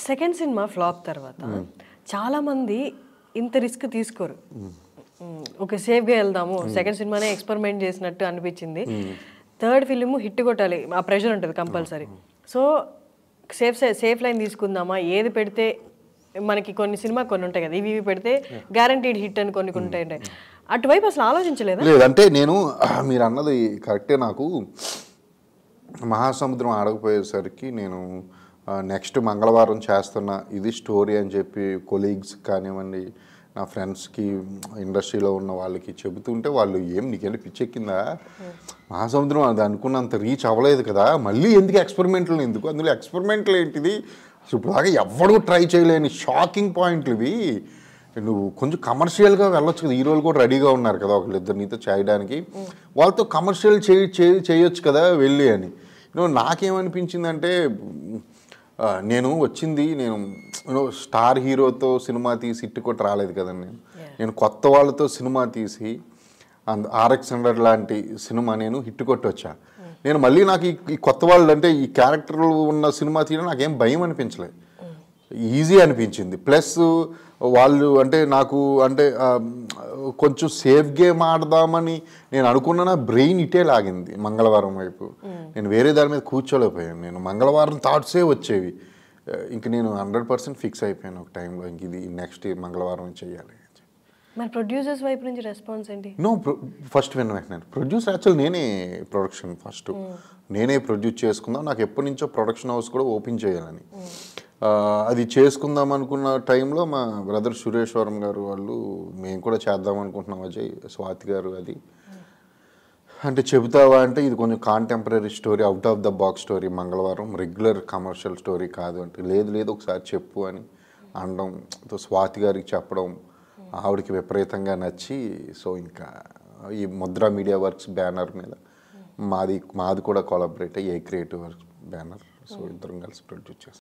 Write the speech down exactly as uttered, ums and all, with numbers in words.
Second cinema flop తర్వాత చాలా మంది ఇంత రిస్క్ తీసుకోరు. ఓకే సేఫ్గా వెళ్దాము, సెకండ్ సినిమానే ఎక్స్పెరిమెంట్ చేసినట్టు అనిపించింది, థర్డ్ ఫిలిం హిట్ కొట్టాలి, ఆ ప్రెషర్ ఉంటుంది compulsory. So safe safe line తీసుకుందామా, ఏది పెడితే మనకి కొన్ని సినిమా కొన్ని ఉంటాయి కదా, ఇవి ఇవి పెడితే గ్యారంటీడ్ హిట్ అని కొన్ని ఉంటాయి, అటువైపు అసలు ఆలోచించలేదు? లేదంటే నేను మీరు అన్నది కరెక్టే. నాకు మహాసముద్రం ఆడకపోయేసరికి నేను నెక్స్ట్ మంగళవారం చేస్తున్న ఇది స్టోరీ అని చెప్పి కొలీగ్స్ కానివ్వండి, నా ఫ్రెండ్స్కి, ఇండస్ట్రీలో ఉన్న వాళ్ళకి చెబుతుంటే వాళ్ళు ఏం నీకెళ్ళి పిచ్చెక్కిందా, మహాసముద్రం అది అనుకున్నంత రీచ్ అవ్వలేదు కదా, మళ్ళీ ఎందుకు ఎక్స్పెరిమెంట్లు, ఎందుకు అందులో ఎక్స్పెరిమెంట్లు ఏంటిది, ఇప్పుడు దాకా ఎవ్వడూ ట్రై చేయలేని షాకింగ్ పాయింట్లు ఇవి, నువ్వు కొంచెం కమర్షియల్గా వెళ్ళొచ్చు కదా, హీరోలు కూడా రెడీగా ఉన్నారు కదా ఒకళ్ళిద్దరు నీతో చేయడానికి, వాళ్ళతో కమర్షియల్ చేయి చేయొచ్చు కదా వెళ్ళి అని. నువ్వు నాకేమనిపించిందంటే నేను వచ్చింది నేను స్టార్ హీరోతో సినిమా తీసి ఇట్టు కొట్టి రాలేదు కదండి, నేను నేను కొత్త వాళ్ళతో సినిమా తీసి ఆర్ఎక్స్ హండ్రెడ్ లాంటి సినిమా నేను హిట్ కొట్టి వచ్చా. నేను మళ్ళీ నాకు ఈ కొత్త వాళ్ళు అంటే ఈ క్యారెక్టర్లు ఉన్న సినిమా తీయడం నాకేం భయం అనిపించలేదు, ఈజీ అనిపించింది. ప్లస్ వాళ్ళు అంటే నాకు అంటే కొంచెం సేఫ్ గేమ్ ఆడదామని నేను అనుకున్న నా బ్రెయిన్ ఇటే లాగింది మంగళవారం వైపు, నేను వేరే దాని మీద కూర్చోలేకపోయాను, నేను మంగళవారం థాట్సే వచ్చేవి, ఇంక నేను హండ్రెడ్ పర్సెంట్ ఫిక్స్ అయిపోయాను ఒక టైంలో, ఇంక ఇది నెక్స్ట్ మంగళవారం చేయాలి. మరి ప్రొడ్యూసర్స్ వైపు నుంచి రెస్పాన్స్ ఏంటి? నో ఫస్ట్ విన్న వెంటనే ప్రొడ్యూసర్ యాక్చువల్ నేనే ప్రొడక్షన్ ఫస్ట్ నేనే ప్రొడ్యూస్ చేసుకుందాం, నాకు ఎప్పటి నుంచో ప్రొడక్షన్ హౌస్ కూడా ఓపెన్ చేయాలని, అది చేసుకుందాం అనుకున్న టైంలో మా బ్రదర్ సురేశ్వరం గారు వాళ్ళు మేము కూడా చేద్దాం అనుకుంటున్నాం అజయ్, స్వాతి గారు అది అంటే చెబుతావా అంటే ఇది కొంచెం contemporary story, out of the box story, Mangalavaaram regular commercial story కాదు అంటే, లేదు లేదు ఒకసారి చెప్పు అని అనడం, స్వాతి గారికి చెప్పడం, ఆవిడకి విపరీతంగా నచ్చి సో ఇంకా ఈ ముద్రా మీడియా వర్క్స్ బ్యానర్ మీద మాది మాది కూడా కొలాబరేట్ అయ్యి A creative works banner, so ఇద్దరం కలిసి ప్రొడ్యూస్ చేస్తాం.